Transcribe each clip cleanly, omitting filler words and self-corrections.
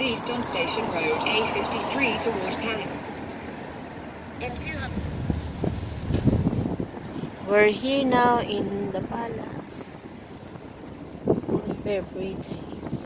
southeast on Station Road A53 toward Palace. In 200. We're here now in the palace. It's very pretty.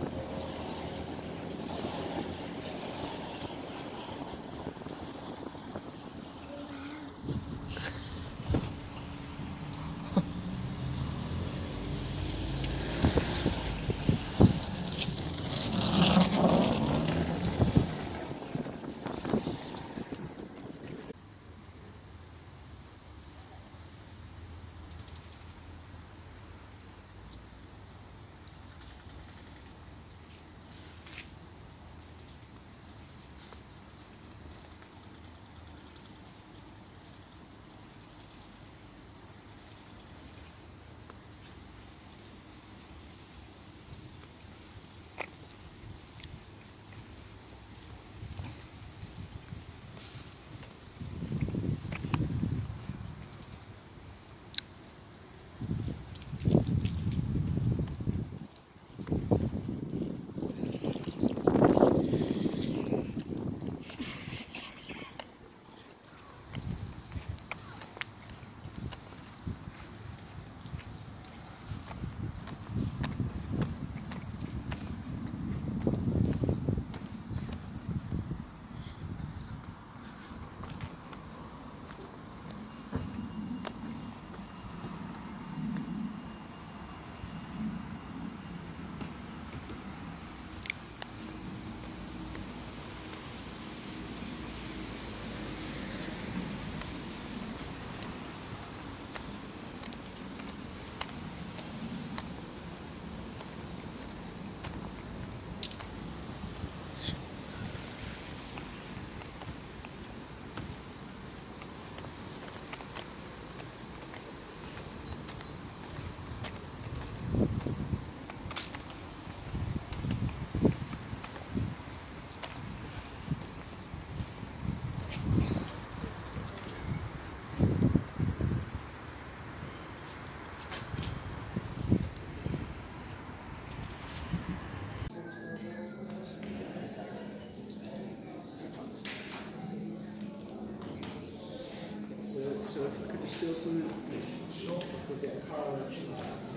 So if I could just steal some of me, we'll get a car actually.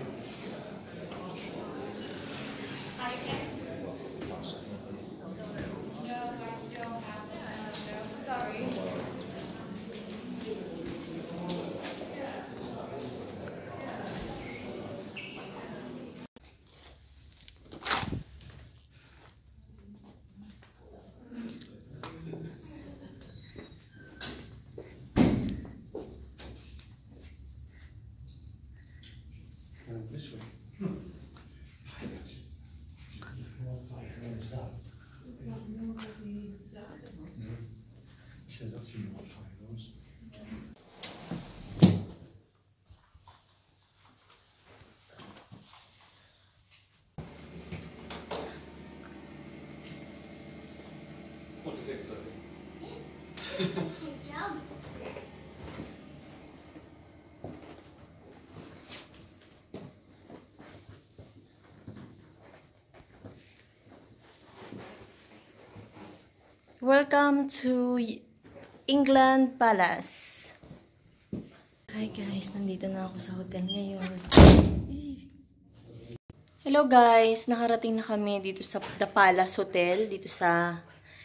I can. No, I don't have that. No, sorry. This way. Said I've seen what 5 hours. What do you think, Zoe? Good job. Welcome to England Palace. Hi guys, nandito na ako sa hotel ngayon. Hello guys, nakarating na kami dito sa The Palace Hotel, dito sa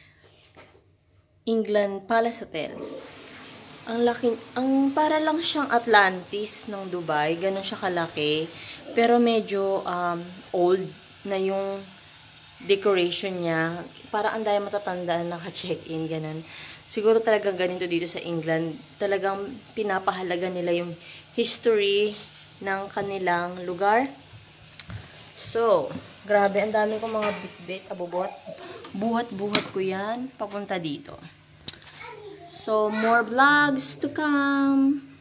England Palace Hotel. Ang laki, para lang siyang Atlantis ng Dubai, ganun siya kalaki. Pero medyo old na yung decoration niya. Para ang daya matatandaan naka-check-in, ganun. Siguro talagang ganito dito sa England. Talagang pinapahalaga nila yung history ng kanilang lugar. So, grabe, ang dami kong mga bit-bit, abubot. Buhat-buhat ko yan, papunta dito. So, more vlogs to come.